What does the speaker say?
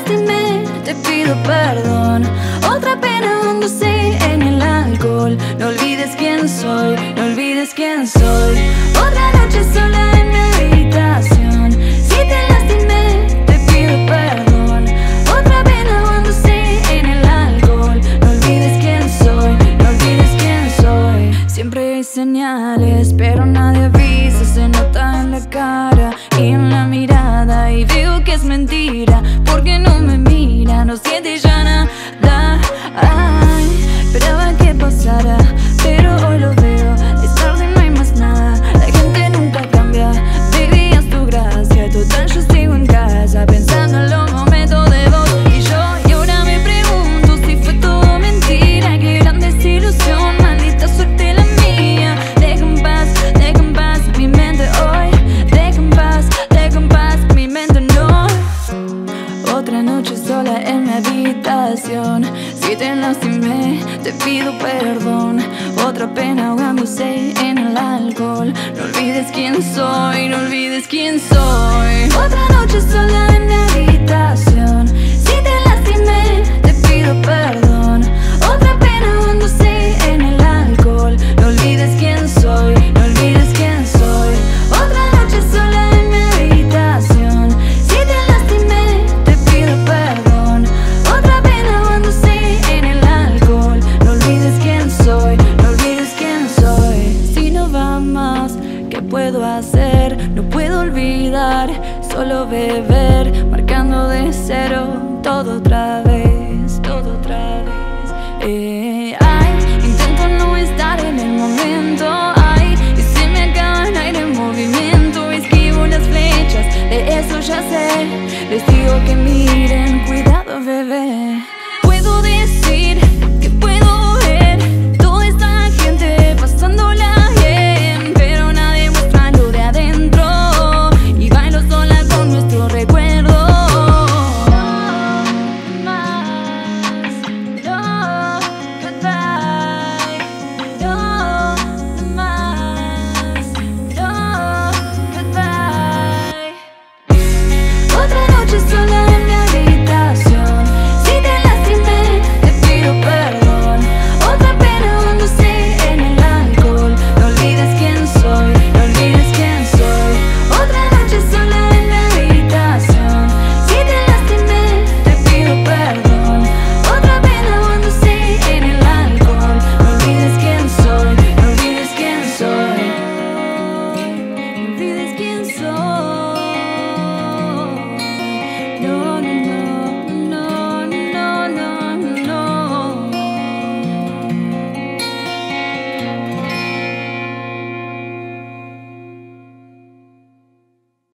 lastimé, te pido perdón. Otra pena ahogándose en el alcohol. No olvides quién soy, no olvides quién soy. Otra noche sola en mi habitación. Si te lastimé, te pido perdón. Otra pena ahogándose en el alcohol. No olvides quién soy, no olvides quién soy. Siempre hay señales, pero nadie avisa. Se nota en la cara y en la mirada, y veo que es mentira, porque no me mira, no siente ya nada. Ay, esperaba que pasara, pero hoy lo veo, es tarde, no hay más nada. La gente nunca cambia, baby, es tu gracia. Total, yo sigo en casa, pensando en los momentos de vos y yo. Y ahora me pregunto si fue todo mentira. Qué gran desilusión, maldita suerte la mía. Deja en paz mi mente hoy. Deja en paz mi mente no. Otra noche sola en mi habitación. Si te lastimé, te pido perdón. Otra pena ahogándose en el alcohol. No olvides quién soy, no olvides quién soy. Otra noche sola en mi habitación. Si te lastimé, te pido perdón. Otra pena ahogándose en el alcohol. No olvides quién soy, no olvides quién soy. Otra noche sola en mi habitación. Si te lastimé, te pido perdón. Otra pena ahogándose en el alcohol. No olvides quién soy, no olvides quién soy. Si no va más, ¿qué puedo hacer? No puedo olvidar, solo beber, marcando de cero todo otra vez, todo otra vez. Ay, intento no estar en el momento. Ay, y se me acaba el aire en movimiento. Esquivo las flechas, de eso ya sé. Les digo que miren, cuidado, bebé. Puedo decir que puedo ver toda esta gente pasándola bien, pero nadie muestra lo de adentro. Y bailo sola con nuestro recuerdo. No más, no, goodbye. No más, no, goodbye. Otra noche sola